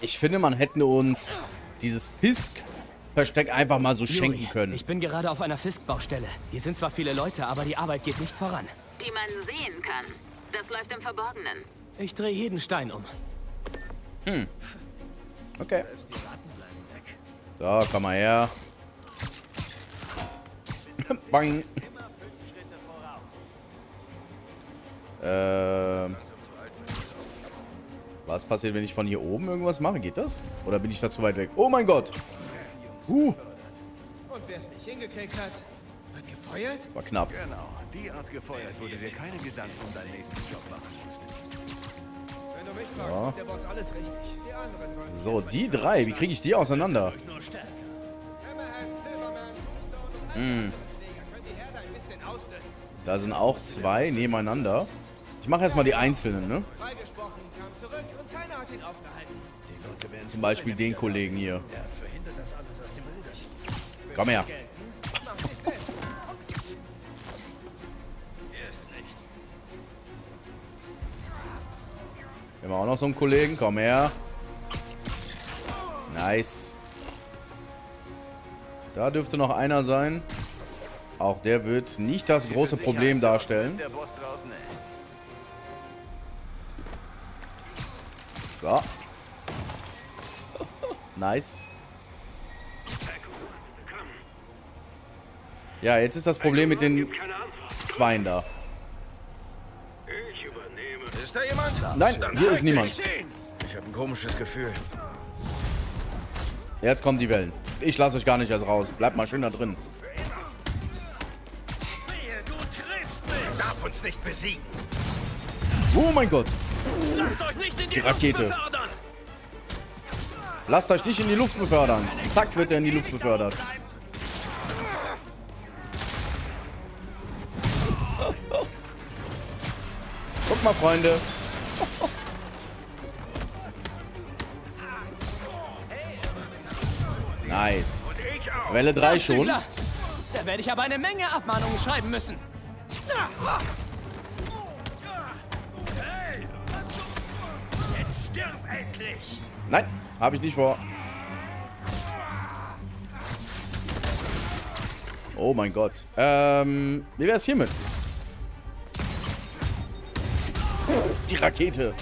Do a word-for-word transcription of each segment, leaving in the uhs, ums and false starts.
Ich finde, man hätte uns dieses Fisk-Versteck einfach mal so schenken Yuri, können. Ich bin gerade auf einer Fisk-Baustelle. Hier sind zwar viele Leute, aber die Arbeit geht nicht voran. Die man sehen kann. Das läuft im Verborgenen. Ich drehe jeden Stein um. Hm. Okay. So, komm mal her. Bang. Ähm. Was passiert, wenn ich von hier oben irgendwas mache? Geht das? Oder bin ich da zu weit weg? Oh mein Gott. Uh. Und wer es nicht hingekriegt hat, wird gefeuert? Das war knapp. Genau, die Art gefeuert, wo du dir keine Gedanken um deinen nächsten Job machen musst. Wenn du mich fragst, Ja. macht der Boss alles richtig. Die anderen sollen So, die drei. Wie kriege ich die auseinander? Hammerhand, Silverman, Tombstone und alle Hm. anderen Schläger können die Herde ein bisschen ausdünnen. Da sind auch zwei nebeneinander. Ich mache erstmal die einzelnen, ne? Freigesprochen, kam zurück und keiner hat ihn aufgehalten. Die Leute werden Zum Beispiel den Kollegen hier. Er hat verhindert, dass alles aus dem Ruder schief. Komm her. Mach dich selbst. Hier ist nichts. Wir haben auch noch so einen Kollegen. Komm her. Nice. Da dürfte noch einer sein. Auch der wird nicht das große Problem darstellen. Der Boss draußen ist. So. Nice. Ja, jetzt ist das Problem mit den Zweien da. Ich übernehme. Ist da jemand? Nein, Dann hier zeig ist niemand. dich ihn. Ich habe ein komisches Gefühl. Jetzt kommen die Wellen. Ich lasse euch gar nicht erst raus. Bleibt mal schön da drin. Wehe, du triffst mich. Darf uns nicht besiegen. Oh mein Gott. Lasst euch nicht in Die Rakete. Luft befördern. Lasst euch nicht in die Luft befördern. Zack, wird er in die Luft befördert. Guck mal, Freunde. Nice. Ich auch. Welle drei schon. Zügler. Da werde ich aber eine Menge Abmahnungen schreiben müssen. Hey. Jetzt stirb endlich. Nein, habe ich nicht vor. Oh mein Gott. Ähm, wie wäre es hiermit? Die Rakete.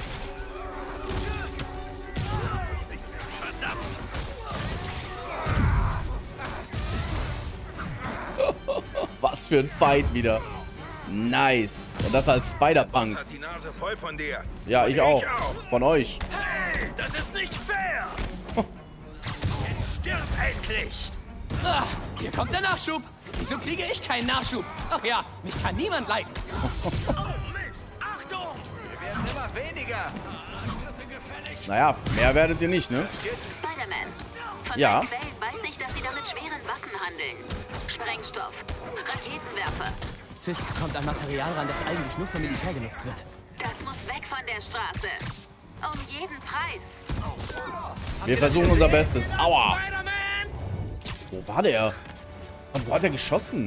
Was für ein Fight wieder. Nice. Und das als Spider-Punk. Hat die Nase voll von dir. Ja, Und ich auch. auch. Von euch. Hey, das ist nicht fair. Jetzt stirb endlich. Ah, hier kommt der Nachschub. Wieso kriege ich keinen Nachschub? Ach ja, mich kann niemand leiden. Oh Mist. Achtung. Wir werden immer weniger. Naja, mehr werdet ihr nicht, ne? Spider-Man. Von Ja. den Quellen weiß ich, dass sie da mit schweren Waffen handeln. Sprengstoff, Raketenwerfer. Fisk kommt an Material ran, das eigentlich nur vom Militär genutzt wird. Das muss weg von der Straße. Um jeden Preis. Wir versuchen unser Bestes. Aua. Wo war der? Und wo hat er geschossen?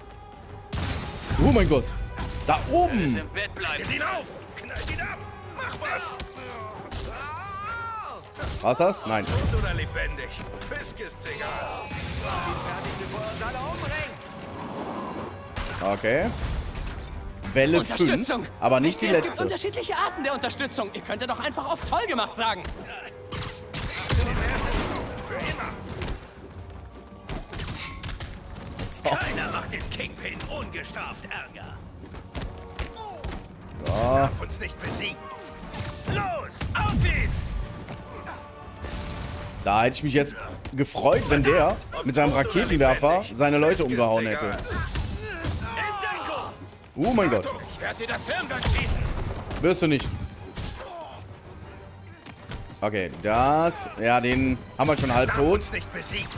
Oh mein Gott. Da oben. Im Bett bleiben. Ihn auf. Knallt ihn ab. Mach was. War's das? Nein. Tot oder lebendig. Fisk ist's egal. Okay. Welle fünf. Unterstützung. Aber nicht Wisst die ihr, Es gibt letzte. unterschiedliche Arten der Unterstützung. Ihr könnt doch einfach auf toll gemacht sagen. Für immer. So. Keiner macht den Kingpin ungestraft Ärger. So. Darf uns nicht besiegen. Los, auf ihn! Da hätte ich mich jetzt gefreut, wenn der mit seinem Raketenwerfer seine Leute umgehauen hätte. In Deckung! Oh mein Gott. Ich werde dir das Hirn durchschießen. Wirst du nicht. Okay, das... Ja, den haben wir schon halb Darf tot. uns nicht besiegen.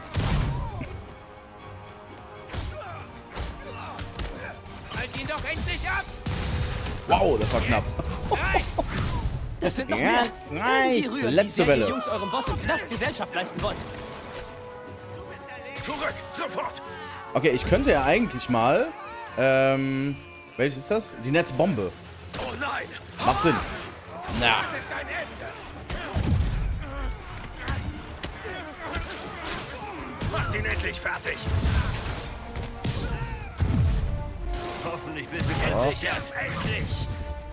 Halt ihn doch endlich ab! Wow, das war knapp. Das sind noch Ja, mehr. nice. Irgendwie rühren, wie Letzte sehr Welle. ihr Jungs eurem Boss im Knast Gesellschaft leisten wollt. Zurück, sofort! Okay, ich könnte ja eigentlich mal... Ähm... Welches ist das? Die Netzbombe. Oh nein! Macht Sinn. Na. Das ist ein Ende! Macht ihn endlich fertig. Hoffentlich bist du gesichert. Endlich.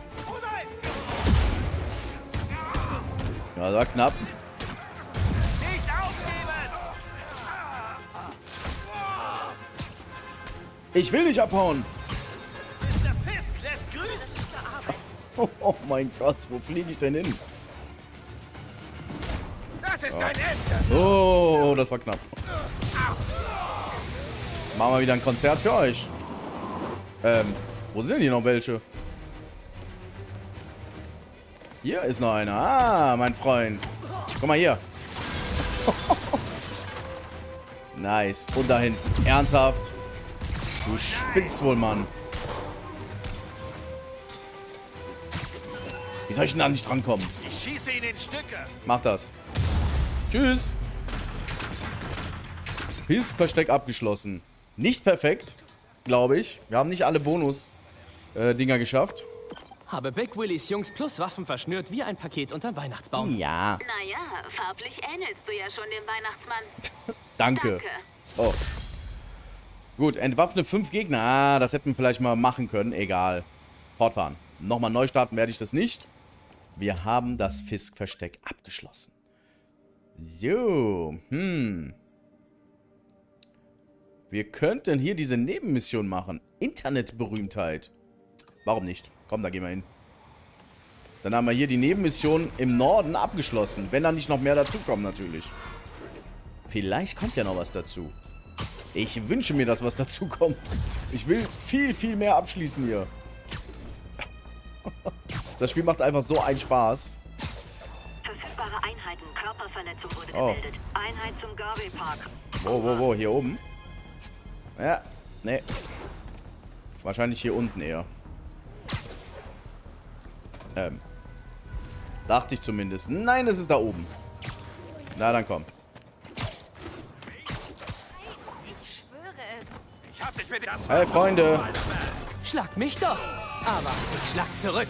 Ja, das war knapp. Nicht aufgeben. Ich will nicht abhauen. Mister Fisk lässt grüßen. Oh, oh mein Gott, wo fliege ich denn hin? Das ist ein Ende. Oh, das war knapp. Machen wir wieder ein Konzert für euch. Ähm, wo sind denn hier noch welche? Hier ist noch einer. Ah, mein Freund. Guck mal hier. Nice. Und da hinten. Ernsthaft? Du spinnst wohl, Mann. Wie soll ich denn da nicht drankommen? Ich schieße ihn in Stücke. Mach das. Tschüss. Fisk-Versteck abgeschlossen. Nicht perfekt, glaube ich. Wir haben nicht alle Bonus-Dinger äh, geschafft. Habe Big Willys Jungs plus Waffen verschnürt wie ein Paket unterm Weihnachtsbaum. Ja. Naja, farblich ähnelst du ja schon dem Weihnachtsmann. Danke. Danke. Oh. Gut, entwaffne fünf Gegner. Ah, das hätten wir vielleicht mal machen können. Egal. Fortfahren. Nochmal neu starten werde ich das nicht. Wir haben das Fisk-Versteck abgeschlossen. So. Hm. Wir könnten hier diese Nebenmission machen. Internetberühmtheit. Warum nicht? Komm, da gehen wir hin. Dann haben wir hier die Nebenmission im Norden abgeschlossen. Wenn da nicht noch mehr dazukommen, natürlich. Vielleicht kommt ja noch was dazu. Ich wünsche mir, dass was dazu kommt. Ich will viel, viel mehr abschließen hier. Das Spiel macht einfach so einen Spaß. Verfügbare Einheiten. Körperverletzung wurde Oh. gemeldet. Einheit zum Garvey Park. Wo, wo, wo? Hier oben? Ja, nee. Wahrscheinlich hier unten eher. Ähm. Dachte ich zumindest. Nein, es ist da oben. Na, dann komm. Ich schwöre es. Ich hab dich mit das. Hey, Freunde. Schlag mich doch. Aber ich schlag zurück.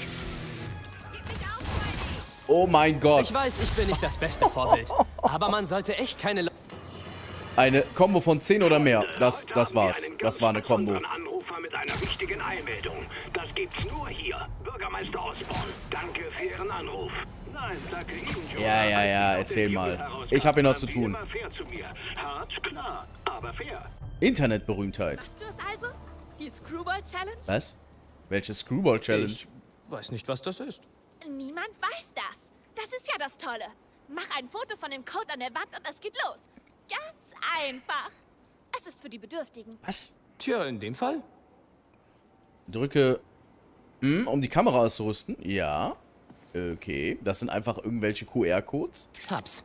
Oh mein Gott. Ich weiß, ich bin nicht das beste Vorbild. Aber man sollte echt keine... Le Eine Kombo von zehn oder mehr. Das, das war's. Das war eine Kombo. Anrufer mit einer wichtigen Einmeldung. Das gibt's nur hier. Bürgermeister Osborn, danke für Ihren Anruf. Nein, danke Ihnen, Joe. Ja, ja, ja, erzähl mal. Ich hab hier noch zu tun. Immer fair zu mir. Hart, klar, aber fair. Internetberühmtheit. Machst du es also? Die Screwball-Challenge? Was? Welche Screwball-Challenge? Ich weiß nicht, was das ist. Niemand weiß das. Das ist ja das Tolle. Mach ein Foto von dem Code an der Wand und es geht los. Ganz einfach. Es ist für die Bedürftigen. Was? Tja, in dem Fall. Drücke, hm, um die Kamera auszurüsten. Ja. Okay. Das sind einfach irgendwelche Q R-Codes. Hab's.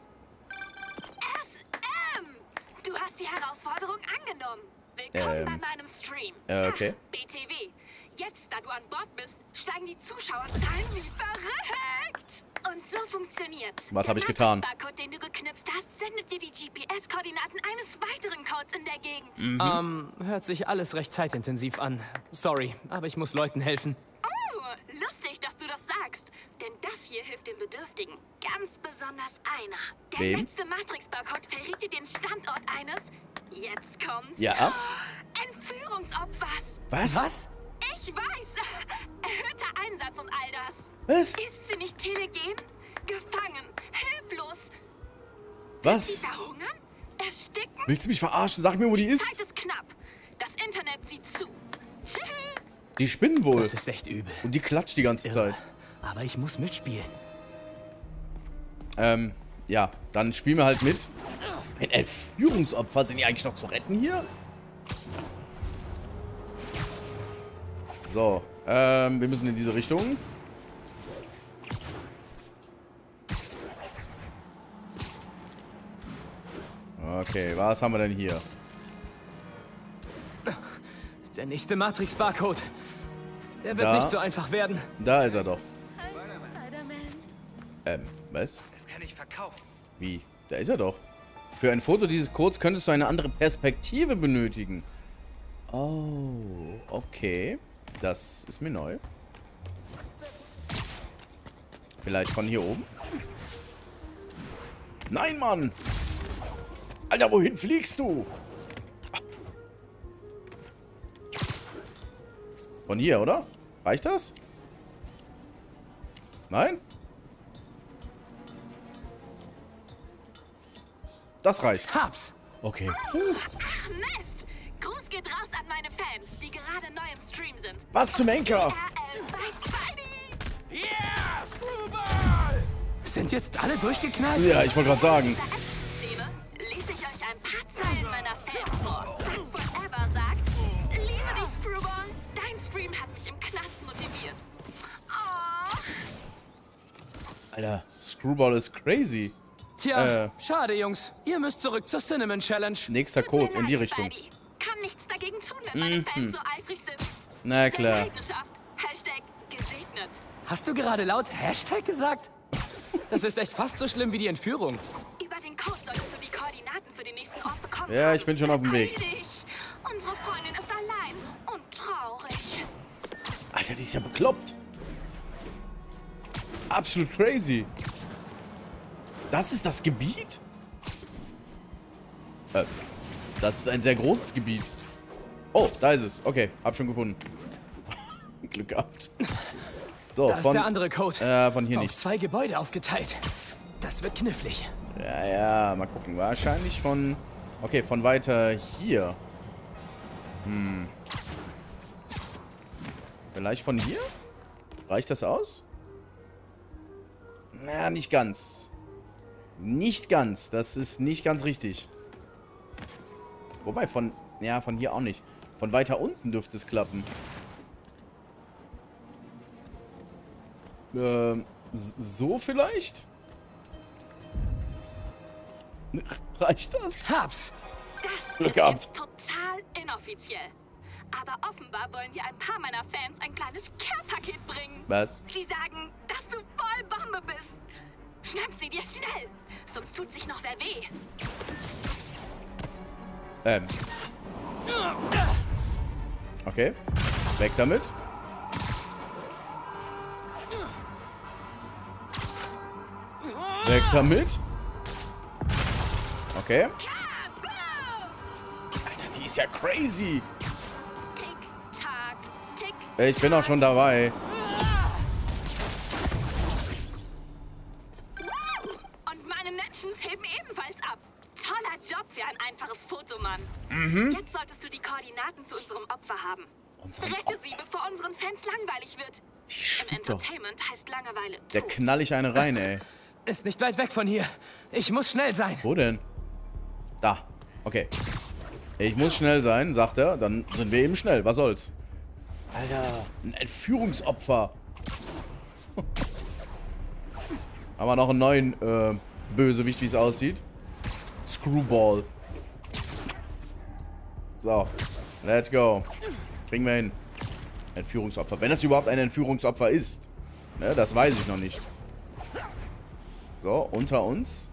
Ähm, du hast die Herausforderung angenommen. Willkommen Ähm. bei meinem Stream. Äh, okay. Ach, B T W. Jetzt, da du an Bord bist, steigen die Zuschauerzahlen wie verrückt. Und so funktioniert's. Was habe ich Der getan? Barcode, den du geknipst hast, sendet dir die G P S-Koordinaten eines weiteren Codes in der Gegend. Mhm. Ähm, hört sich alles recht zeitintensiv an. Sorry, aber ich muss Leuten helfen. Oh, lustig, dass du das sagst. Denn das hier hilft den Bedürftigen. Ganz besonders einer. Der Wem? letzte Matrix-Barcode verriet dir den Standort eines... Jetzt kommt's. Ja? Entführungsopfers. Was? Was? Ich weiß. Erhöhter Einsatz und all das. Was? Ist sie nicht telegen? Gefangen. Hilflos. Was? Sie verhungern? Ersticken? Willst du mich verarschen? Sag mir, wo die Die ist. Zeit ist knapp. Das Internet sieht zu. Tschüss. Die spinnen wohl. Das ist echt übel. Und die klatscht die ganze Irre. Zeit. Aber ich muss mitspielen. Ähm, ja. Dann spielen wir halt mit. Ein Entführungsopfer. Sind die eigentlich noch zu retten hier? So. Ähm, wir müssen in diese Richtung. Okay, was haben wir denn hier? Der nächste Matrix-Barcode. Der wird Da. nicht so einfach werden. Da ist er doch. Spider-Man. Ähm, was? Das kann ich verkaufen. Wie? Da ist er doch. Für ein Foto dieses Codes könntest du eine andere Perspektive benötigen. Oh, okay. Das ist mir neu. Vielleicht von hier oben? Nein, Mann! Alter, wohin fliegst du? Von hier, oder? Reicht das? Nein? Das reicht. Hab's. Okay. Ach, Mist! Gruß geht raus an meine Fans, die gerade neu im Stream sind. Was zum Henker? R L bei Spidey! Yeah, Screwball! Sind jetzt alle durchgeknallt? Ja, ich wollte gerade sagen. In dieser Action-Szene lese ich euch ein paar Zeilen meiner Fans vor. Duck Forever sagt, liebe dich, Screwball. Dein Stream hat mich im Knast motiviert. Oh. Alter, Screwball ist crazy. Tja, Äh. schade, Jungs. Ihr müsst zurück zur Cinnamon Challenge. Nächster Tut mir Code in die leid, Richtung. Spidey. Kann nichts dagegen tun, wenn meine Mhm. Fans so eifrig sind. Na klar. Leidenschaft. Hashtag gesegnet. Hast du gerade laut Hashtag gesagt? Das ist echt fast so schlimm wie die Entführung. Über den Code solltest du die Koordinaten für den nächsten Ort bekommen. Ja, ich bin schon auf dem Weg. Beeil dich. Unsere Freundin ist allein und traurig. Alter, die ist ja bekloppt. Absolut crazy. Das ist das Gebiet? Äh, das ist ein sehr großes Gebiet. Oh, da ist es. Okay, hab schon gefunden. Glück gehabt. So, Da ist von, der andere Code. äh, von hier Auf nicht. zwei Gebäude aufgeteilt. Das wird knifflig. Ja, ja, mal gucken. Wahrscheinlich von... Okay, von weiter hier. Hm. Vielleicht von hier? Reicht das aus? Naja, nicht ganz. Nicht ganz. Das ist nicht ganz richtig. Wobei, von... Ja, von hier auch nicht. Von weiter unten dürfte es klappen. Ähm, so vielleicht? Reicht das? Hab's. Glück ist gehabt. jetzt total inoffiziell. Aber offenbar wollen dir ein paar meiner Fans ein kleines Care-Paket bringen. Was? Sie sagen, dass du voll Bombe bist. Schnapp sie dir schnell, sonst tut sich noch wer weh. Ähm. Okay. Weg damit. Weg damit. Okay. Alter, die ist ja crazy. Tick, tack, tick. Äh, Ich bin auch schon dabei. Und meine Mentions heben ebenfalls ab. Toller Job für ein einfaches Foto, Mann. Mhm. Jetzt solltest du die Koordinaten zu unserem Opfer haben. Unseren Rette sie, bevor unseren Fans langweilig wird. Die Im spuckt doch. Entertainment heißt Langeweile Der tot. knall ich eine rein, ey. Ist nicht weit weg von hier. Ich muss schnell sein. Wo denn? Da. Okay. Ich muss schnell sein, sagt er. Dann sind wir eben schnell. Was soll's? Alter, ein Entführungsopfer. Haben wir noch einen neuen äh, Bösewicht, wie es aussieht. Screwball. So. Let's go. Kriegen wir hin. Entführungsopfer. Wenn das überhaupt ein Entführungsopfer ist. Ne, das weiß ich noch nicht. So, unter uns.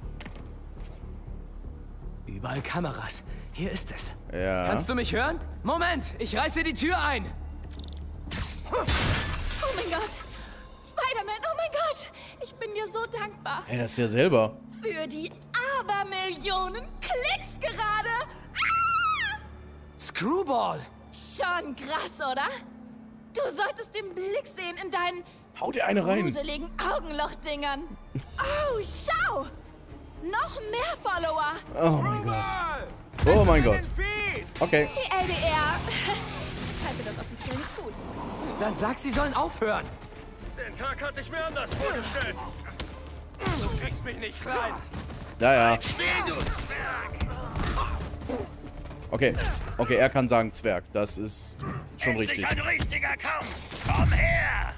Überall Kameras. Hier ist es. Ja. Kannst du mich hören? Moment, ich reiße die Tür ein. Oh mein Gott! Spider-Man, oh mein Gott! Ich bin dir so dankbar Hey, das ist ja selber. für die Abermillionen Klicks gerade! Ah! Screwball. Schon krass, oder? Du solltest den Blick sehen in deinen Hau dir eine rein. gruseligen Augenlochdingern. Oh, schau! Noch mehr Follower! Oh mein Gott. Oh mein Gott. Okay. T L D R. Ich halte das offiziell nicht gut. Dann sag, sie sollen aufhören. Den Tag hatte ich mir anders vorgestellt. Du kriegst mich nicht klein. Ja, ja. Steh, du Zwerg. Okay. Okay, er kann sagen Zwerg. Das ist schon richtig. Endlich ein richtiger Kampf. Komm her.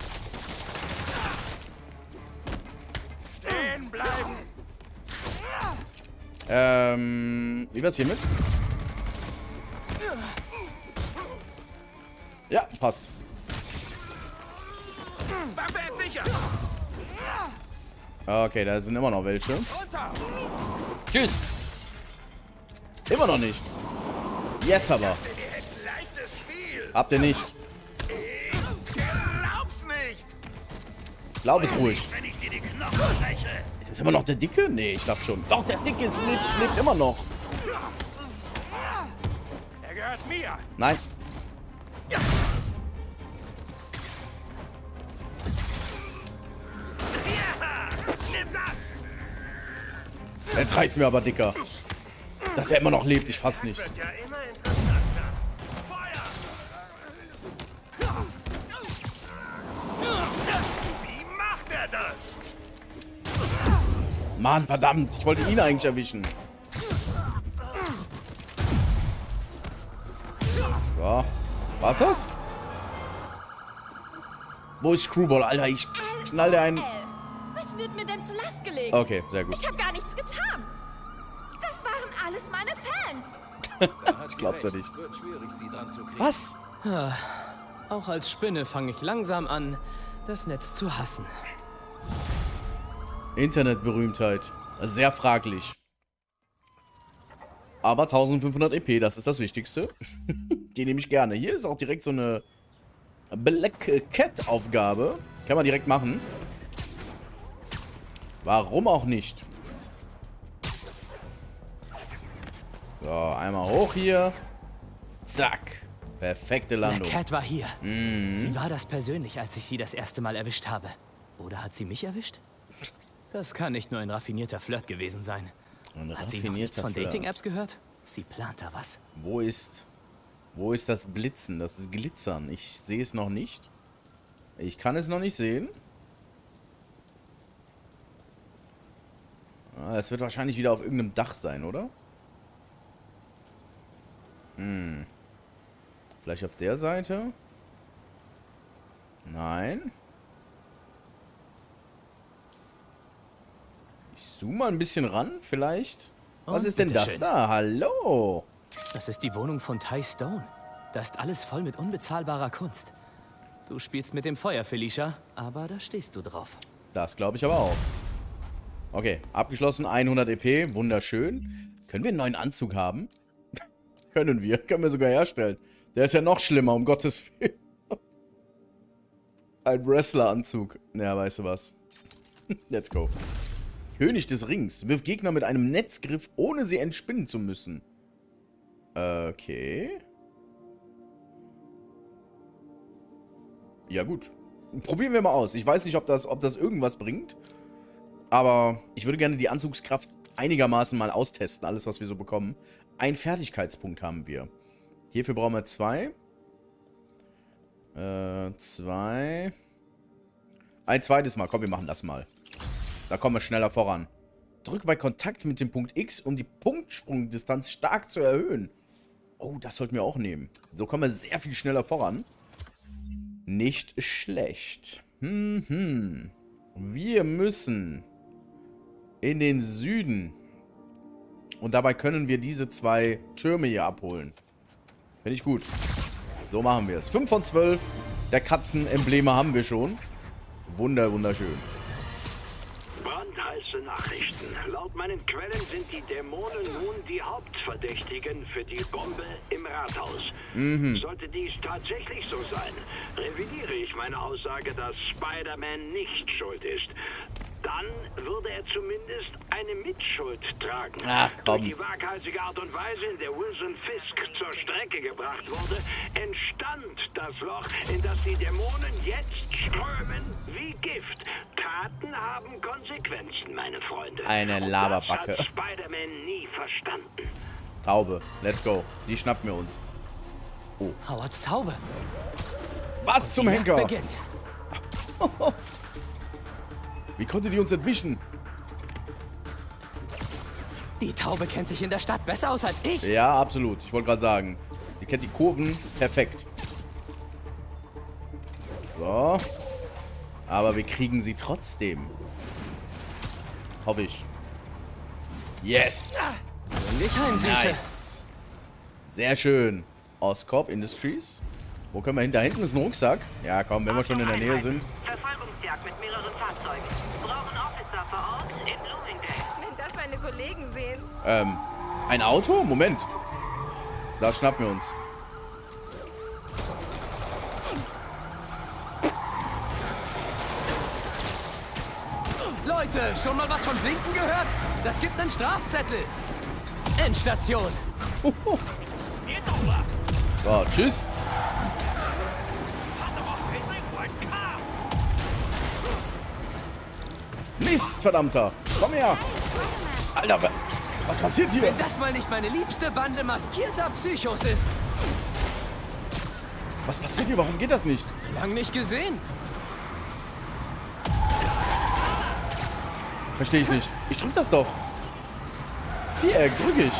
Stehen bleiben. Ähm, wie wär's hiermit? Ja, passt. Waffe sicher. Okay, da sind immer noch welche. Runter. Tschüss. Immer noch nicht. Jetzt aber. Wir hätten leichtes Spiel. Habt ihr nicht. Ich glaub's nicht. Glaub es ruhig. Wenn ich dir die Knochen breche. Ist Ist das immer noch der Dicke? Nee, ich dachte schon. Doch, der Dicke ist, lebt, lebt immer noch. Er gehört mir. Nein. Ja. Nimm das. Jetzt reicht's mir aber, Dicker. Dass er immer noch lebt, ich fass nicht. Wird ja immer interessanter. Feuer! Wie macht er das? Mann, verdammt. Ich wollte ihn eigentlich erwischen. So. War's das? Wo ist Screwball? Alter, ich knall dir einen... L, was wird mir denn zur Last gelegt? Okay, sehr gut. Ich habe gar nichts getan. Das waren alles meine Fans. Das glaubst du nicht. Wird schwierig, sie dran zu kriegen. Was? Auch als Spinne fange ich langsam an, das Netz zu hassen. Internetberühmtheit. Sehr fraglich. Aber eintausendfünfhundert E P, das ist das Wichtigste. Die nehme ich gerne. Hier ist auch direkt so eine Black Cat Aufgabe. Kann man direkt machen. Warum auch nicht? So, einmal hoch hier. Zack. Perfekte Landung. Black Cat war hier. Mhm. Sie war das persönlich, als ich sie das erste Mal erwischt habe. Oder hat sie mich erwischt? Das kann nicht nur ein raffinierter Flirt gewesen sein. Ein Hat sie noch nichts von Flirt. Dating-Apps gehört? Sie plant da was. Wo ist... Wo ist das Blitzen? Das ist Glitzern. Ich sehe es noch nicht. Ich kann es noch nicht sehen. Ah, es wird wahrscheinlich wieder auf irgendeinem Dach sein, oder? Hm. Vielleicht auf der Seite? Nein. Ich zoome mal ein bisschen ran, vielleicht. Was Und ist denn das bitteschön. da? Hallo? Das ist die Wohnung von Ty Stone. Da ist alles voll mit unbezahlbarer Kunst. Du spielst mit dem Feuer, Felicia, aber da stehst du drauf. Das glaube ich aber auch. Okay, abgeschlossen, hundert E P, wunderschön. Können wir einen neuen Anzug haben? Können wir, können wir sogar herstellen. Der ist ja noch schlimmer, um Gottes Willen. Ein Wrestler-Anzug. Naja, weißt du was. Let's go. König des Rings. Wirft Gegner mit einem Netzgriff, ohne sie entspinnen zu müssen. Okay. Ja gut. Probieren wir mal aus. Ich weiß nicht, ob das, ob das irgendwas bringt. Aber ich würde gerne die Anzugskraft einigermaßen mal austesten. Alles, was wir so bekommen. Ein Fertigkeitspunkt haben wir. Hierfür brauchen wir zwei. Äh, zwei. Ein zweites Mal. Komm, wir machen das mal. Da kommen wir schneller voran. Drücke bei Kontakt mit dem Punkt X, um die Punktsprungdistanz stark zu erhöhen. Oh, das sollten wir auch nehmen. So kommen wir sehr viel schneller voran. Nicht schlecht. Hm, hm. Wir müssen in den Süden. Und dabei können wir diese zwei Türme hier abholen. Finde ich gut. So machen wir es. fünf von zwölf der Katzenembleme haben wir schon. Wunder, wunderschön. Brandheiße Nachrichten. Laut meinen Quellen sind die Dämonen nun die Hauptverdächtigen für die Bombe im Rathaus. Mhm. Sollte dies tatsächlich so sein, revidiere ich meine Aussage, dass Spider-Man nicht schuld ist. Dann würde er zumindest eine Mitschuld tragen. Ach, komm. Durch die waghalsige Art und Weise, in der Wilson Fisk zur Strecke gebracht wurde, entstand das Loch, in das die Dämonen jetzt strömen wie Gift. Taten haben Konsequenzen, meine Freunde. Eine Laberbacke. Und das hat Spider-Man nie verstanden. Taube. Let's go. Die schnappen wir uns. Howards Taube. Was zum Die Henker? Jagd beginnt. Wie konnte die uns entwischen? Die Taube kennt sich in der Stadt besser aus als ich. Ja, absolut. Ich wollte gerade sagen. Die kennt die Kurven perfekt. So. Aber wir kriegen sie trotzdem. Hoffe ich. Yes. Bring dich heim, Süße. Nice. Sehr schön. Oscorp Industries. Wo können wir hin? Da hinten ist ein Rucksack. Ja, komm, wenn wir schon in der Nähe sind. Verfolgungsjagd mit mehreren Fahrzeugen. Brauchen Officer vor Ort in Bloomingdale. Wenn das meine Kollegen sehen. Ähm, ein Auto? Moment. Das schnappen wir uns. Leute, Leute, schon mal was von Blinken gehört? Das gibt einen Strafzettel. Endstation. So, tschüss. Mist, verdammter. Komm her. Alter, was passiert hier? Wenn das mal nicht meine liebste Bande maskierter Psychos ist. Was passiert hier? Warum geht das nicht? Lang nicht gesehen. Verstehe ich nicht. Ich drück das doch. Viereck, drück ich.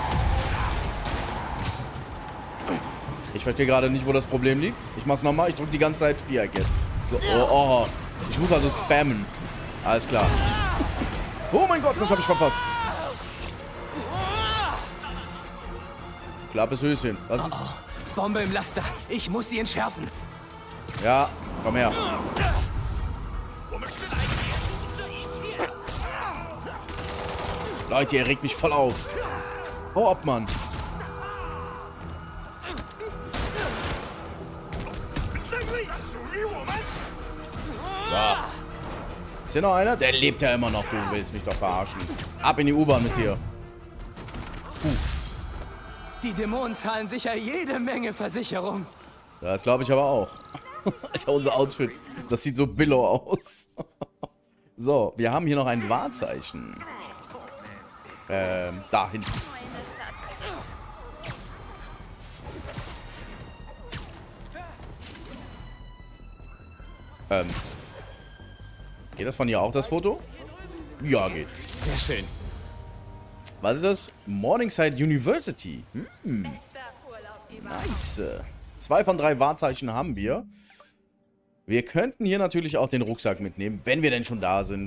Ich verstehe gerade nicht, wo das Problem liegt. Ich mach's nochmal. Ich drück die ganze Zeit Viereck jetzt. So, oh, oh. Ich muss also spammen. Alles klar. Oh mein Gott, das habe ich verpasst. Klappes Höschen. Was ist? Oh, Bombe im Laster. Ich muss sie entschärfen. Ja, komm her. Leute, ihr regt mich voll auf. Hau ab, Mann. So. Ist hier noch einer? Der lebt ja immer noch. Du willst mich doch verarschen. Ab in die U-Bahn mit dir. Puh. Die Dämonen zahlen sicher jede Menge Versicherung. Das glaube ich aber auch. Alter, unser Outfit. Das sieht so billow aus. So, wir haben hier noch ein Wahrzeichen. Ähm, da hinten. Ähm. Geht das von hier auch, das Foto? Ja, geht. Sehr schön. Was ist das? Morningside University. Hm. Nice. Zwei von drei Wahrzeichen haben wir. Wir könnten hier natürlich auch den Rucksack mitnehmen, wenn wir denn schon da sind.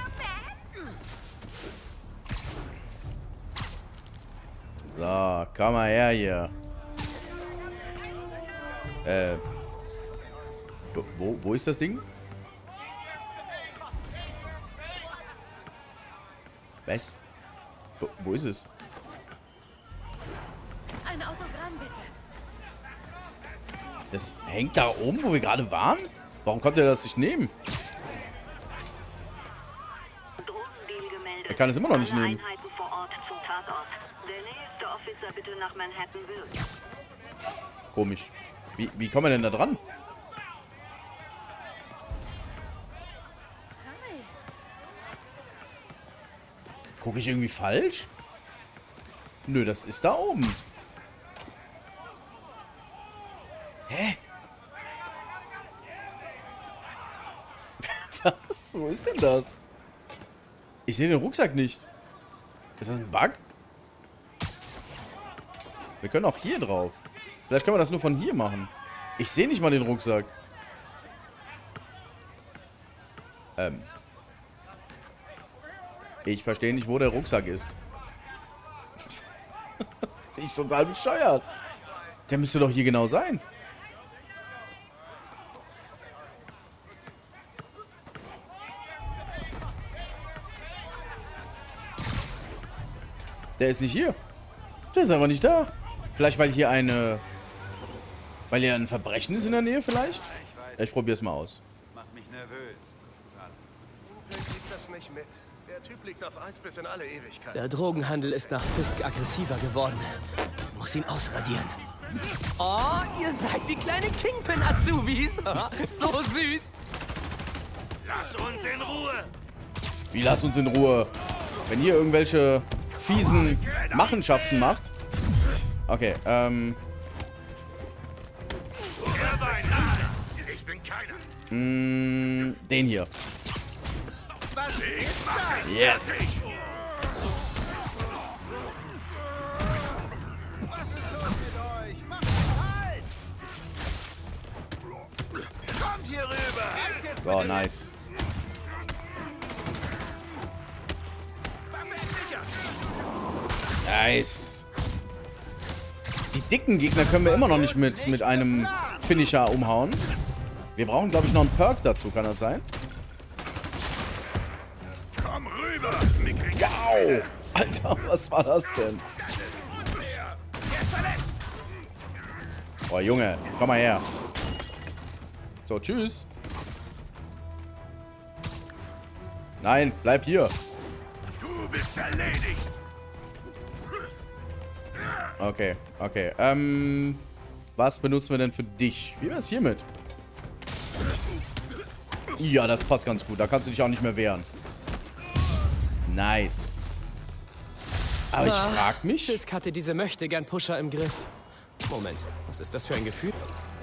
So, komm mal her hier. Äh. Wo, wo ist das Ding? Was? Wo, wo ist es? Ein Autogramm, bitte. Das hängt da oben, wo wir gerade waren? Warum konnte er das nicht nehmen? Drogendeal gemeldet. Er kann es immer noch nicht Alle nehmen. Einheiten vor Ort zum Tatort. Der nächste Officer bitte nach Manhattanville. Komisch. Wie, wie kommen wir denn da dran? Gucke ich irgendwie falsch? Nö, das ist da oben. Hä? Was? Wo ist denn das? Ich sehe den Rucksack nicht. Ist das ein Bug? Wir können auch hier drauf. Vielleicht können wir das nur von hier machen. Ich sehe nicht mal den Rucksack. Ähm. Ich verstehe nicht, wo der Rucksack ist. Bin ich total bescheuert. Der müsste doch hier genau sein. Der ist nicht hier. Der ist einfach nicht da. Vielleicht, weil hier eine... Weil hier ein Verbrechen ist in der Nähe vielleicht? Ja, ich probiere es mal aus. Das macht mich nervös. Ich krieg das nicht mit. Der Typ liegt auf Eis bis in alle Ewigkeit. Der Drogenhandel ist nach Fisk aggressiver geworden. Muss ihn ausradieren. Oh, ihr seid wie kleine Kingpin-Azubis. So süß. Lass uns in Ruhe. Wie, lass uns in Ruhe. Wenn ihr irgendwelche fiesen Machenschaften macht. Okay, ähm... Ich bin keiner. Mh, den hier. Was ist das? Yes. Was ist los mit euch? Macht halt! Kommt hier rüber. So, nice. Nice. Die dicken Gegner können wir immer noch nicht mit, mit einem Finisher umhauen. Wir brauchen, glaube ich, noch einen Perk dazu. Kann das sein? Komm rüber. Au! Alter, was war das denn? Oh, Junge. Komm mal her. So, tschüss. Nein, bleib hier. Du bist erledigt. Okay, okay. Ähm, was benutzen wir denn für dich? Wie wär's hiermit? Ja, das passt ganz gut. Da kannst du dich auch nicht mehr wehren. Nice. Aber ich frag mich... Fisk hatte diese Möchtegern-Pusher im Griff. Moment, was ist das für ein Gefühl?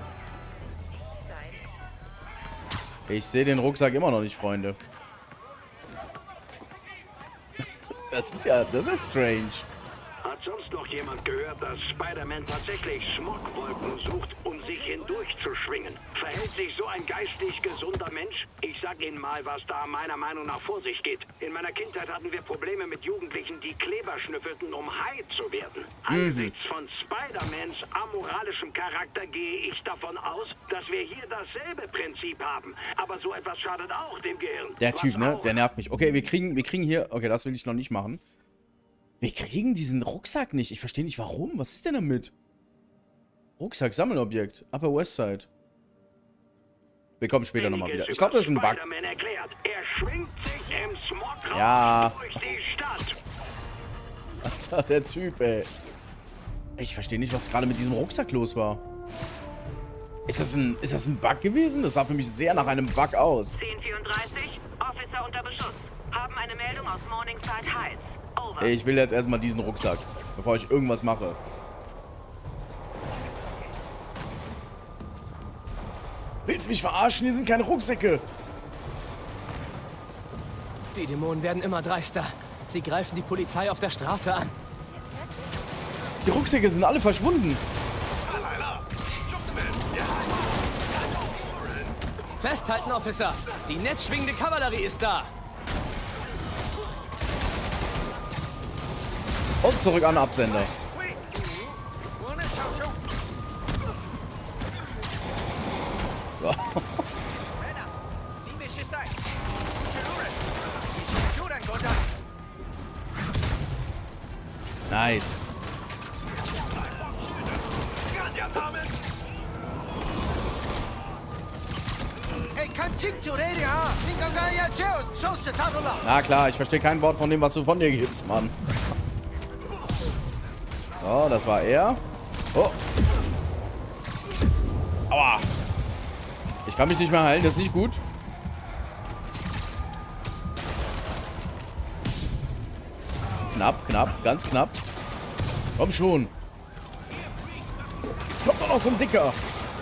Ich sehe den Rucksack immer noch nicht, Freunde. Das ist ja... Das ist strange. Hat sonst noch jemand gehört, dass Spider-Man tatsächlich Smogwolken sucht, um sich hindurchzuschwingen? Verhält sich so ein geistig gesunder Mensch? Ich sag Ihnen mal, was da meiner Meinung nach vor sich geht. In meiner Kindheit hatten wir Probleme mit Jugendlichen, die Kleber schnüffelten, um high zu werden. Angesichts von Spider-Mans amoralischem Charakter gehe ich davon aus, dass wir hier dasselbe Prinzip haben. Aber so etwas schadet auch dem Gehirn. Der Typ, Was ne? auch- Der nervt mich. Okay, wir kriegen, wir kriegen hier... Okay, das will ich noch nicht machen. Wir kriegen diesen Rucksack nicht. Ich verstehe nicht, warum. Was ist denn damit? Rucksack, Sammelobjekt. Upper West Side. Wir kommen später nochmal wieder. Ich glaube, das ist ein Bug. Spider-Man erklärt, er schwingt sich im Smog Ja. durch die Stadt. Alter, der Typ, ey. Ich verstehe nicht, was gerade mit diesem Rucksack los war. Ist das ein, ist das ein Bug gewesen? Das sah für mich sehr nach einem Bug aus. zehn vierunddreißig, Officer unter Beschuss. Haben eine Meldung aus Morningside Heights. Over. Ich will jetzt erstmal diesen Rucksack, bevor ich irgendwas mache. Willst du mich verarschen? Hier sind keine Rucksäcke. Die Dämonen werden immer dreister. Sie greifen die Polizei auf der Straße an. Die Rucksäcke sind alle verschwunden. Festhalten, Officer! Die netzschwingende Kavallerie ist da! Und zurück an den Absender. So. Nice. Na klar, ich verstehe kein Wort von dem, was du von dir gibst, Mann. So, das war er. Oh. Aua. Ich kann mich nicht mehr heilen, das ist nicht gut. Knapp, knapp, ganz knapp. Komm schon. Jetzt kommt doch noch so ein Dicker.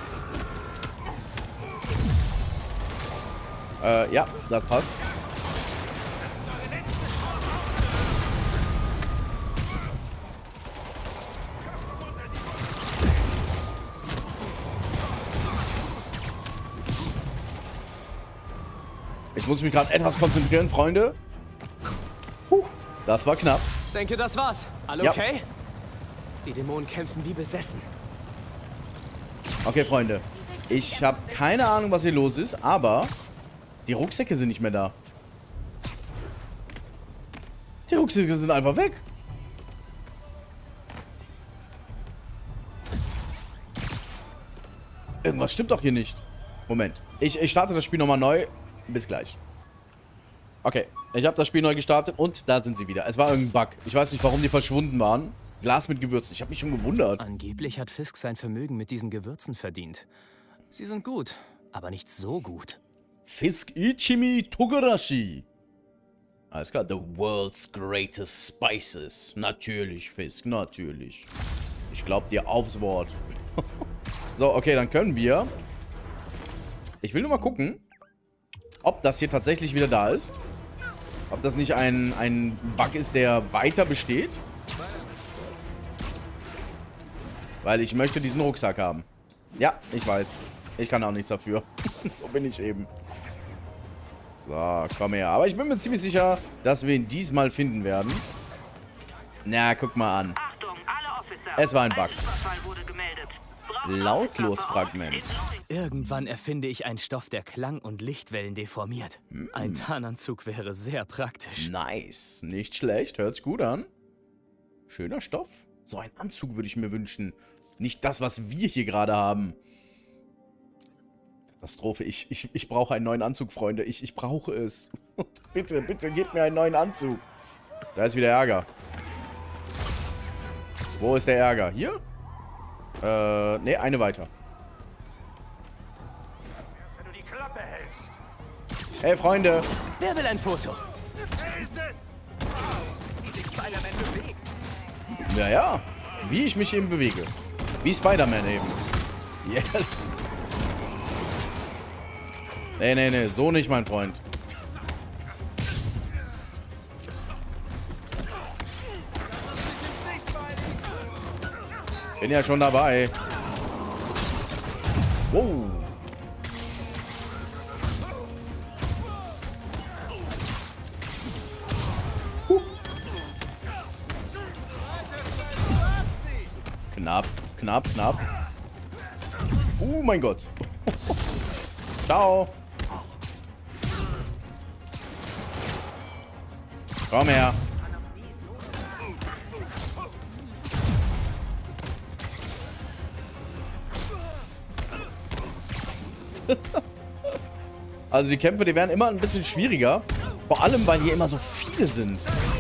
Äh, ja, das passt. Ich muss mich gerade etwas konzentrieren, Freunde. Puh, das war knapp. Denke, das war's. Alle Ja. okay? Die Dämonen kämpfen wie besessen. Okay, Freunde. Ich habe keine Ahnung, was hier los ist, aber die Rucksäcke sind nicht mehr da. Die Rucksäcke sind einfach weg. Irgendwas stimmt doch hier nicht. Moment. Ich, ich starte das Spiel nochmal neu. Bis gleich. Okay. Ich habe das Spiel neu gestartet und da sind sie wieder. Es war irgendein Bug. Ich weiß nicht, warum die verschwunden waren. Glas mit Gewürzen. Ich habe mich schon gewundert. Angeblich hat Fisk sein Vermögen mit diesen Gewürzen verdient. Sie sind gut, aber nicht so gut. Fisk Ichimi Togarashi. Alles klar. The world's greatest spices. Natürlich, Fisk. Natürlich. Ich glaub dir aufs Wort. So, okay, dann können wir... Ich will nur mal gucken, ob das hier tatsächlich wieder da ist. Ob das nicht ein, ein Bug ist, der weiter besteht. Weil ich möchte diesen Rucksack haben. Ja, ich weiß. Ich kann auch nichts dafür. So bin ich eben. So, komm her. Aber ich bin mir ziemlich sicher, dass wir ihn diesmal finden werden. Na, guck mal an. Achtung, alle Officer. Es war ein Bug. Ein Überfall wurde gemeldet. Brauchen Lautlos Officer vor Ort Fragment. in Loring- Irgendwann erfinde ich einen Stoff, der Klang- und Lichtwellen deformiert. Ein Tarnanzug wäre sehr praktisch. Nice. Nicht schlecht. Hört sich gut an. Schöner Stoff. So einen Anzug würde ich mir wünschen. Nicht das, was wir hier gerade haben. Katastrophe. Ich, ich, ich brauche einen neuen Anzug, Freunde. Ich, ich brauche es. Bitte, bitte, gebt mir einen neuen Anzug. Da ist wieder Ärger. Wo ist der Ärger? Hier? Äh, ne, eine weiter. Wenn du die Klappe hältst. Hey, Freunde. Wer will ein Foto? Wer ist es? Wie sich Spider-Man bewegt. Ja, ja. Wie ich mich eben bewege. Wie Spider-Man eben. Yes. Nee, nee, nee. So nicht, mein Freund. Bin ja schon dabei. Wow. Huh. Knapp, knapp, knapp. Oh mein Gott. Ciao. Komm her. Also die Kämpfe, die werden immer ein bisschen schwieriger. Vor allem, weil hier immer so viele sind.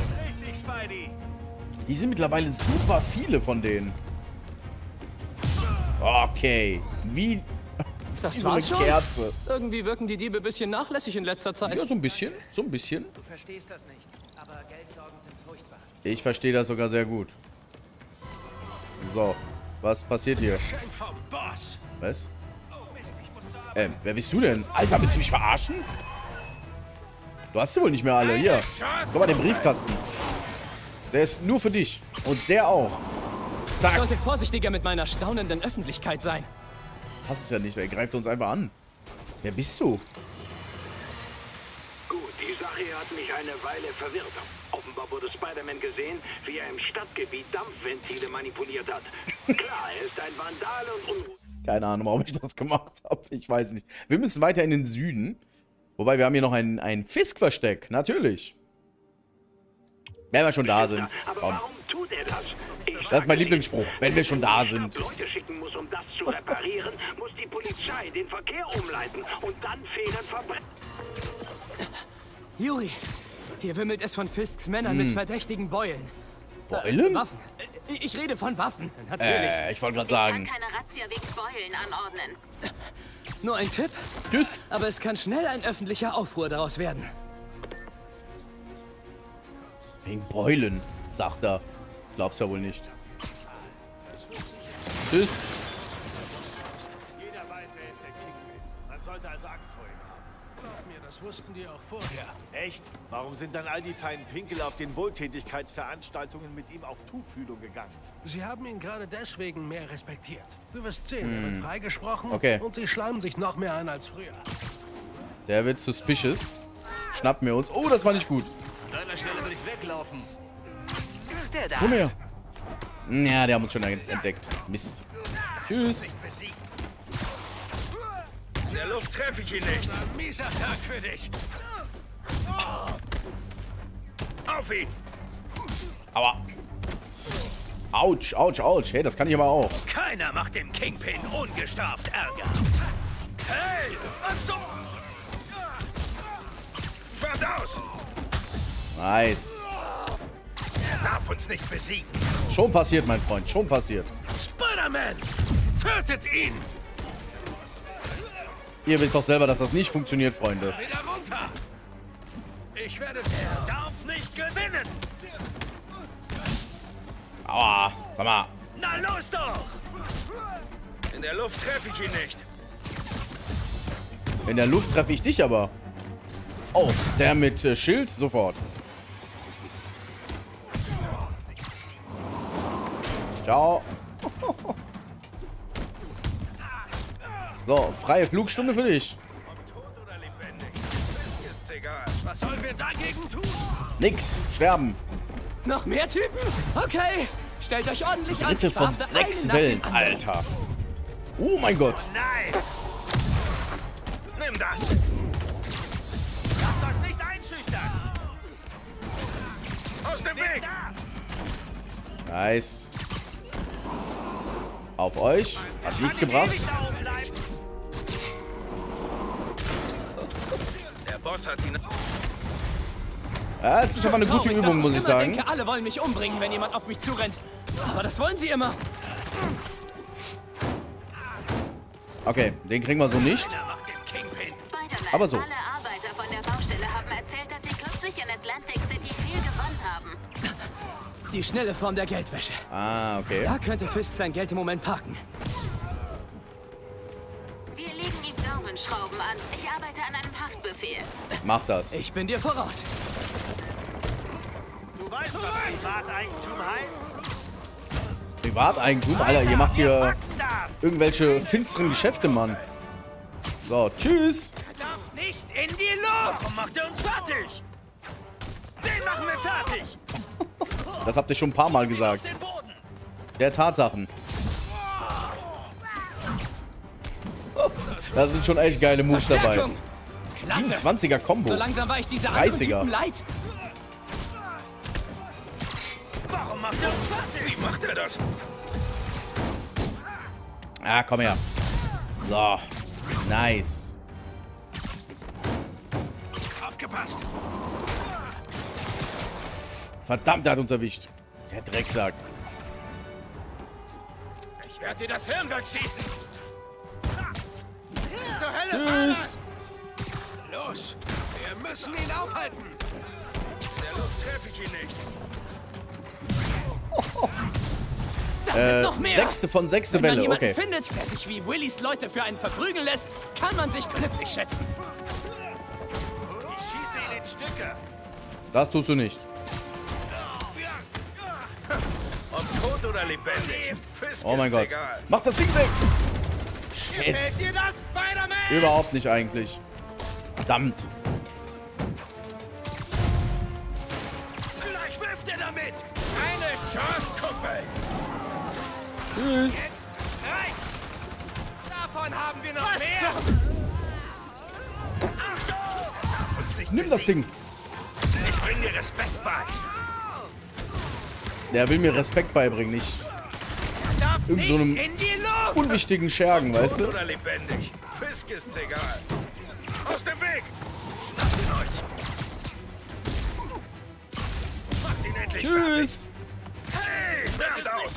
Die sind mittlerweile super viele von denen. Okay. Wie, Das wie so eine war's schon? Kerze. Irgendwie wirken die Diebe ein bisschen nachlässig in letzter Zeit. Ja, so ein bisschen. So ein bisschen. Du verstehst das nicht, aber Geldsorgen sind furchtbar. Ich verstehe das sogar sehr gut. So. Was passiert hier? Vom Boss. Was? Ähm, wer bist du denn? Alter, willst du mich verarschen? Du hast sie wohl nicht mehr alle. Hier. Guck mal, den Briefkasten. Der ist nur für dich. Und der auch. Ich Zack. sollte vorsichtiger mit meiner staunenden Öffentlichkeit sein. Passt es ja nicht. Er greift uns einfach an. Wer bist du? Gut, die Sache hat mich eine Weile verwirrt. Offenbar wurde Spider-Man gesehen, wie er im Stadtgebiet Dampfventile manipuliert hat. Klar, er ist ein Vandal und Unruhe. Keine Ahnung, warum ich das gemacht habe. Ich weiß nicht. Wir müssen weiter in den Süden. Wobei, wir haben hier noch ein, ein Fisk-Versteck. Natürlich. Wenn wir schon da sind. Aber Komm. warum tut er das? Ich Das ist mein Lieblingsspruch. Wenn wir schon da sind. Leute schicken muss, um das zu reparieren, muss die Polizei den Verkehr umleiten und dann Federn verbrennen. Juri, hier wimmelt es von Fisks Männern mit verdächtigen Beulen. Beulen? Äh, Waffen. Äh, Ich rede von Waffen, natürlich. Äh, ich wollte gerade Ich kann sagen. keine Razzia wegen Beulen anordnen. Nur ein Tipp, Tschüss. aber es kann schnell ein öffentlicher Aufruhr daraus werden. Wegen Beulen, sagt er. Glaubst ja wohl nicht. Tschüss. Jeder weiß, er ist der Kingpin. Man sollte also Angst vor ihm haben. Glaub mir, das wussten die auch vorher. Echt? Warum sind dann all die feinen Pinkel auf den Wohltätigkeitsveranstaltungen mit ihm auf Tuchfühlung gegangen? Sie haben ihn gerade deswegen mehr respektiert. Du wirst sehen, er wird freigesprochen Okay. und sie schleimen sich noch mehr an als früher. Der wird suspicious. Schnappen wir uns. Oh, das war nicht gut. An deiner Stelle würde ich weglaufen. Der da. Komm her. Ja, der hat uns schon entdeckt. Mist. Tschüss. In der Luft treffe ich ihn nicht. Ein mieser Tag für dich. Auf ihn. Aua. Autsch, autsch, autsch. Hey, das kann ich aber auch. Keiner macht dem Kingpin ungestraft Ärger. Hey, was du? Schwärmt aus. Nice. Er darf uns nicht besiegen. Schon passiert, mein Freund. Schon passiert. Spider-Man, tötet ihn. Ihr wisst doch selber, dass das nicht funktioniert, Freunde. Wieder runter. Ich werde... Er darf nicht gewinnen. Aua. Sag mal. Na los doch. In der Luft treffe ich ihn nicht. In der Luft treffe ich dich aber. Oh, der mit äh, Schild sofort. Ciao. So, freie Flugstunde für dich. Tot oder lebendig? Ist egal. Was sollen wir dagegen tun? Nix. Sterben. Noch mehr Typen? Okay, stellt euch ordentlich an. Dritte von Beamte sechs einen nach dem Wellen, anderen. Alter. Oh mein Gott. Nein. Nimm das. Lasst euch nicht einschüchtern. Aus dem Weg. Nice. Auf euch. Hat nichts gebracht. Boss hat ihn... Ja, das ist aber eine gute Traurig, Übung, dass muss ich immer sagen. denke, alle wollen mich umbringen, wenn jemand auf mich zurennt. Aber das wollen sie immer. Okay, den kriegen wir so nicht. Spider-Man, Aber so. alle Arbeiter von der Baustelle haben erzählt, dass sie kürzlich in Atlantic City viel gewonnen haben. Die schnelle Form der Geldwäsche. Ah, okay. Da könnte Fisk sein Geld im Moment parken. Wir legen ihm Daumenschrauben an. Ich arbeite an einem Haftbefehl. Mach das. Ich bin dir voraus. Du weißt, was Privateigentum heißt? Privateigentum? Alter, ihr macht hier Packen das! irgendwelche finsteren Geschäfte, Mann. So, tschüss. Verdammt, nicht in die Luft! Warum macht er uns fertig? Den machen wir fertig! Das habt ihr schon ein paar Mal gesagt. Den Boden! Der Tatsachen. Da sind schon echt geile Moves dabei. Verstärkung. Klasse. siebenundzwanziger Combo. So langsam war ich diese anderen dreißiger. Typen leid. Warum macht er uns fertig? Wie macht er das? Ah, komm her. So. Nice. Aufgepasst! Verdammt, der hat uns erwischt. Der Drecksack. Ich werde dir das Hirn wegschießen! Zur Hölle! Tschüss. Los! Wir müssen ihn aufhalten! In der Luft treffe ich ihn nicht! Das sind Äh, noch mehr. sechste von sechste Wenn man Welle, jemanden okay. findet, der sich wie Willys Leute für einen verprügeln lässt, kann man sich glücklich schätzen. Ich schieße ihn in Stücke! Das tust du nicht. Ob tot oder lebendig, Fisk Oh mein ist's Gott. egal. Mach das Ding weg. Gefällt Shit. dir das, Spider-Man? Überhaupt nicht eigentlich. Verdammt. Gleich wirft er damit! Eine Chance, Kumpel! Tschüss. Nein! Davon haben wir noch mehr! Achtung! Nimm das Ding. Ich bring dir Respekt bei! Der will mir Respekt beibringen, nicht Darf Irgend so einem nicht in die Luft! unwichtigen Schergen, weißt Tot du? oder lebendig, Fisk ist's egal! Aus dem Weg! Schnappt ihn euch! Macht ihn endlich Tschüss. fertig! Hey! Wärmt aus!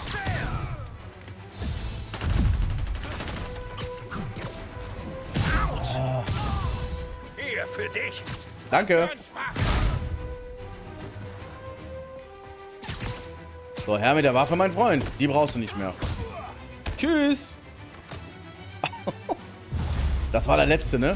Autsch! Hier, für dich! Danke. So, Herr mit der Waffe, mein Freund. Die brauchst du nicht mehr. Tschüss. Das war der letzte, ne?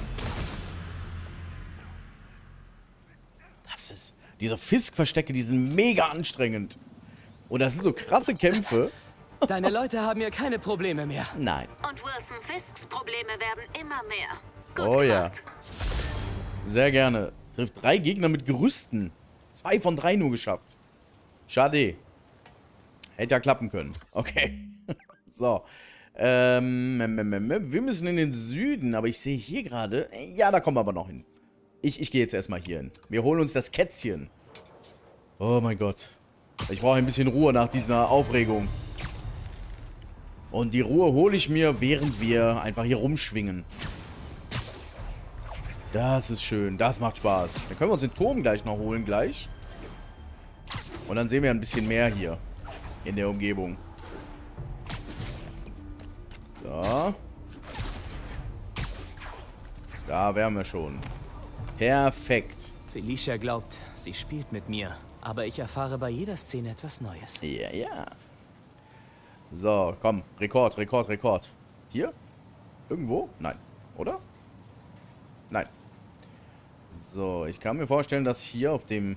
Das ist... Diese Fisk-Verstecke, die sind mega anstrengend. Und das sind so krasse Kämpfe. Deine Leute haben ja keine Probleme mehr. Nein. Und Wilson Fisks Probleme werden immer mehr. Gut Oh ja. gemacht. Sehr gerne. Trifft drei Gegner mit Gerüsten. Zwei von drei nur geschafft. Schade. Hätte ja klappen können. Okay. So. Ähm, wir müssen in den Süden, aber ich sehe hier gerade... Ja, da kommen wir aber noch hin. Ich, ich gehe jetzt erstmal hier hin. Wir holen uns das Kätzchen. Oh mein Gott. Ich brauche ein bisschen Ruhe nach dieser Aufregung. Und die Ruhe hole ich mir, während wir einfach hier rumschwingen. Das ist schön. Das macht Spaß. Dann können wir uns den Turm gleich noch holen, gleich. Und dann sehen wir ein bisschen mehr hier. In der Umgebung. So. Da wären wir schon. Perfekt. Felicia glaubt, sie spielt mit mir. Aber ich erfahre bei jeder Szene etwas Neues. Ja, ja. So, komm. Rekord, Rekord, Rekord. Hier? Irgendwo? Nein. Oder? Nein. So, ich kann mir vorstellen, dass hier auf dem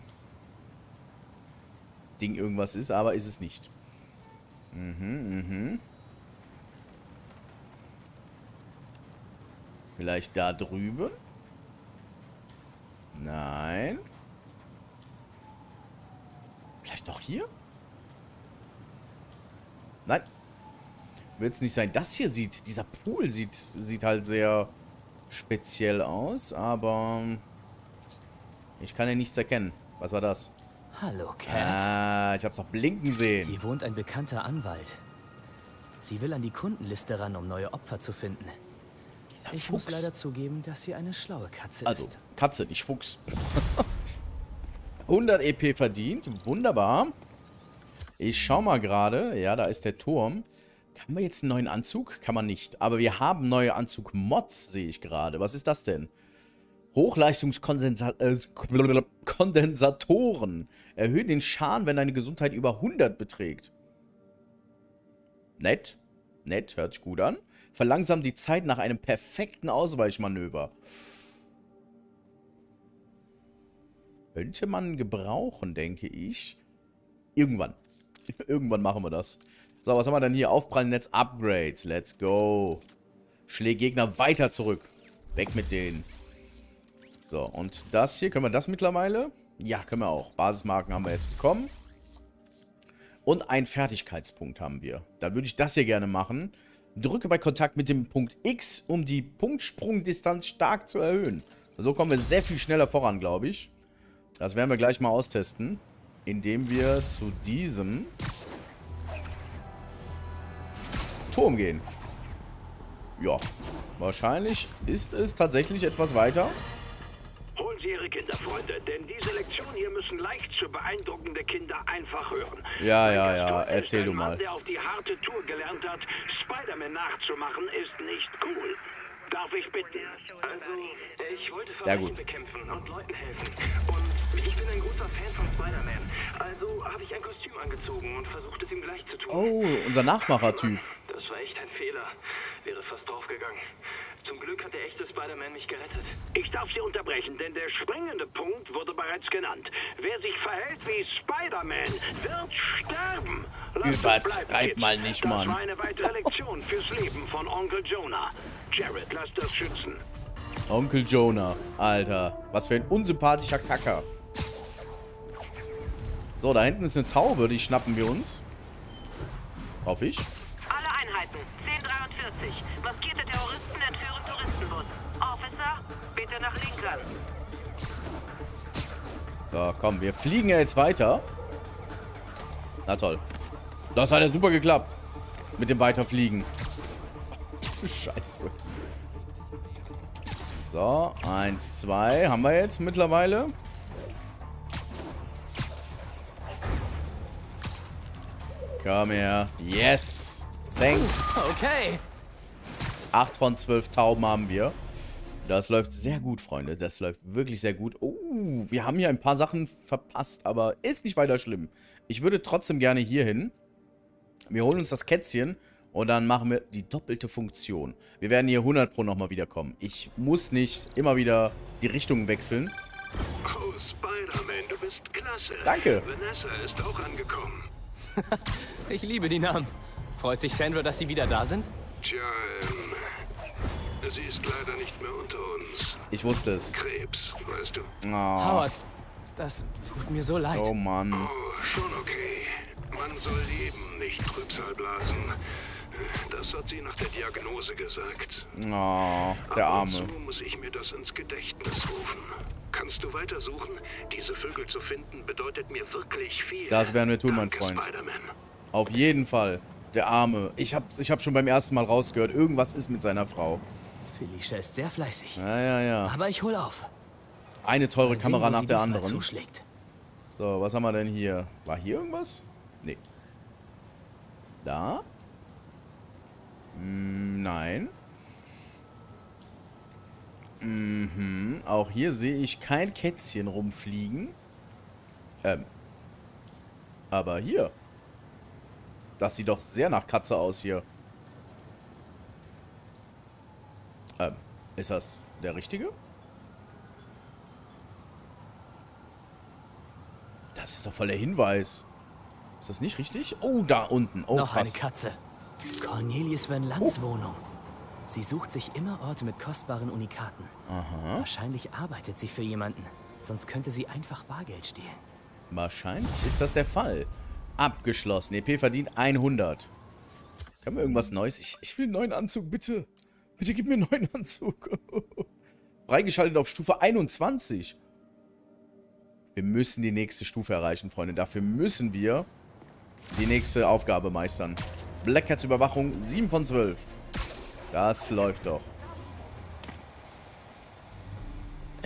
Ding irgendwas ist, aber ist es nicht. Mhm, mhm. Vielleicht da drüben? Nein. Vielleicht doch hier? Nein. Wird es nicht sein. Das hier sieht, dieser Pool sieht, sieht halt sehr speziell aus, aber ich kann ja nichts erkennen. Was war das? Hallo, Cat. Ah, ich hab's doch blinken sehen. Hier wohnt ein bekannter Anwalt. Sie will an die Kundenliste ran, um neue Opfer zu finden. Dieser Ich Fuchs. muss leider zugeben, dass sie eine schlaue Katze Also, ist. Katze, nicht Fuchs. hundert E P verdient. Wunderbar. Ich schau mal gerade. Ja, da ist der Turm. Haben wir jetzt einen neuen Anzug? Kann man nicht. Aber wir haben neue Anzug-Mods, sehe ich gerade. Was ist das denn? Hochleistungskondensatoren. Erhöhen den Schaden, wenn deine Gesundheit über hundert beträgt. Nett. Nett, hört sich gut an. Verlangsamt die Zeit nach einem perfekten Ausweichmanöver. Könnte man gebrauchen, denke ich. Irgendwann. Irgendwann machen wir das. So, was haben wir denn hier? Aufprallnetz Upgrades. Let's go. Schlägt Gegner weiter zurück. Weg mit denen. So, und das hier, können wir das mittlerweile? Ja, können wir auch. Basismarken haben wir jetzt bekommen. Und einen Fertigkeitspunkt haben wir. Da würde ich das hier gerne machen. Drücke bei Kontakt mit dem Punkt X, um die Punktsprungdistanz stark zu erhöhen. So kommen wir sehr viel schneller voran, glaube ich. Das werden wir gleich mal austesten. Indem wir zu diesem Turm gehen. Ja, wahrscheinlich ist es tatsächlich etwas weiter. Holen Sie Ihre Kinderfreunde, denn diese Lektion hier müssen leicht zu beeindruckende Kinder einfach hören. Ja, ja, ja, Mein Gast erzähl ist du ein mal. Mann, der auf die harte Tour gelernt hat, Spider-Man nachzumachen, ist nicht cool. Darf ich bitten? Also, ich wollte Ja, Verbrechen gut. bekämpfen und Leuten helfen. Und ich bin ein großer Fan von Spider-Man. Also habe ich ein Kostüm angezogen und versucht, es ihm gleich zu tun. Oh, unser Nachmacher-Typ. Das war echt ein Fehler. Wäre fast draufgegangen. Zum Glück hat der echte Spider-Man mich gerettet. Ich darf Sie unterbrechen, denn der springende Punkt wurde bereits genannt. Wer sich verhält wie Spider-Man, wird sterben. Lasst es Übertreib bleiben, Kids. mal nicht, Mann. Das war eine weitere Lektion fürs Leben von Onkel Jonah. Jared, lass das schützen. Onkel Jonah. Alter, was für ein unsympathischer Kacker. So, da hinten ist eine Taube, die schnappen wir uns. Hoffe ich. Alle Einheiten, zehn dreiundvierzig. Maskierte Terroristen entführen Touristenbus. Officer, bitte nach Lincoln. So, komm, wir fliegen ja jetzt weiter. Na toll. Das hat ja super geklappt. Mit dem Weiterfliegen. Scheiße. So, eins, zwei haben wir jetzt mittlerweile. Komm her. Yes. Thanks. Okay. acht von zwölf Tauben haben wir. Das läuft sehr gut, Freunde. Das läuft wirklich sehr gut. Oh, wir haben hier ein paar Sachen verpasst, aber ist nicht weiter schlimm. Ich würde trotzdem gerne hier hin. Wir holen uns das Kätzchen und dann machen wir die doppelte Funktion. Wir werden hier hundert Pro nochmal wiederkommen. Ich muss nicht immer wieder die Richtung wechseln. Oh, Spider-Man, du bist klasse. Danke. Vanessa ist auch angekommen. Ich liebe die Namen. Freut sich Sandra, dass Sie wieder da sind? Tja, ähm, sie ist leider nicht mehr unter uns. Ich wusste es. Krebs, weißt du. Oh, Howard, das tut mir so leid. oh Mann. Oh, schon okay. Man soll leben, nicht Trübsal blasen. Das hat sie nach der Diagnose gesagt. Oh, der Ab und Arme. zu muss ich mir das ins Gedächtnis rufen. Kannst du weitersuchen? Diese Vögel zu finden bedeutet mir wirklich viel. Das werden wir tun, mein Danke, Freund. Spider-Man. Auf jeden Fall. Der Arme. Ich hab, ich hab schon beim ersten Mal rausgehört, irgendwas ist mit seiner Frau. Felicia ist sehr fleißig. Ja, ja, ja. Aber ich hol auf. Eine teure Mal sehen, Kamera wo nach sie der diesmal anderen. Zuschlägt. So, was haben wir denn hier? War hier irgendwas? Nee. Da? Hm, nein. Mhm. Auch hier sehe ich kein Kätzchen rumfliegen. Ähm. Aber hier. Das sieht doch sehr nach Katze aus hier. Ähm. Ist das der richtige? Das ist doch voll der Hinweis. Ist das nicht richtig? Oh, da unten. Oh, Noch eine krass. Katze. Cornelius Van Lans Wohnung. Sie sucht sich immer Orte mit kostbaren Unikaten. Aha. Wahrscheinlich arbeitet sie für jemanden. Sonst könnte sie einfach Bargeld stehlen. Wahrscheinlich ist das der Fall. Abgeschlossen. E P verdient hundert. Können wir irgendwas Neues? Ich, ich will einen neuen Anzug, bitte. Bitte gib mir einen neuen Anzug. Freigeschaltet auf Stufe einundzwanzig. Wir müssen die nächste Stufe erreichen, Freunde. Dafür müssen wir die nächste Aufgabe meistern. Black Cats Überwachung sieben von zwölf. Das läuft doch.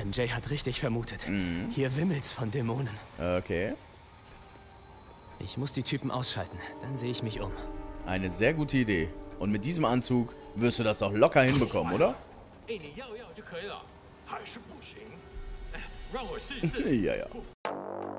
M J hat richtig vermutet. Mhm. Hier wimmelt's von Dämonen. Okay. Ich muss die Typen ausschalten, dann sehe ich mich um. Eine sehr gute Idee. Und mit diesem Anzug wirst du das doch locker hinbekommen, oder? ja, ja.